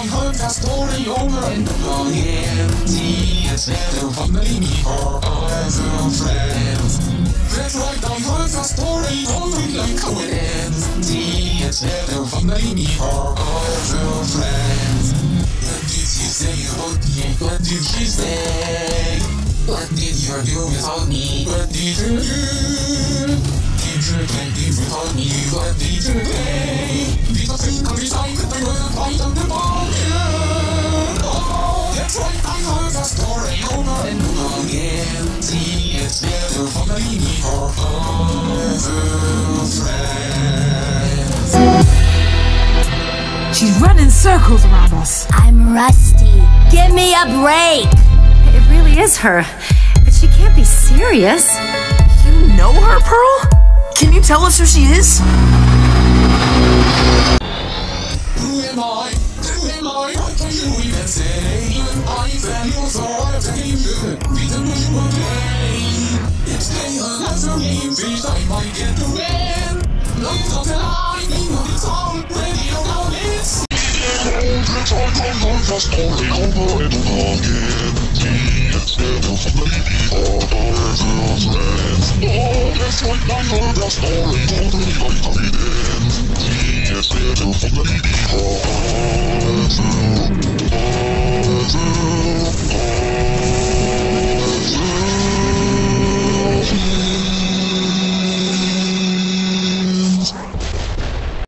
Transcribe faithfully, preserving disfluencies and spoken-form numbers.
I heard that story over and over again. The instead of family me for as a friend. That's right, I heard that story over like how it ends. The instead of family me for as a friend. What did she say about me? What did she say? What did you do without me? What did you do? Did you can't live without me? What did you say? Did I think every time that I would fight on the bargain? Oh, that's right, I heard that story over and over again. See, it's better for me for other friends. She's running circles around us. I'm rusty. Give me a break. It really is her, but she can't be serious. You know her, Pearl? Can you tell us who she is? Who am I? Who am I? What can you even say? I tell you so I tell you. We don't know you again. It's day another game, fish I might get to win. Look up the line, we know it's all ready to go. It's that's why I heard the story over and over again. Instead of family for as a friend. Oh, that's right, I heard the story totally like how it ends. Instead of family for as a friend.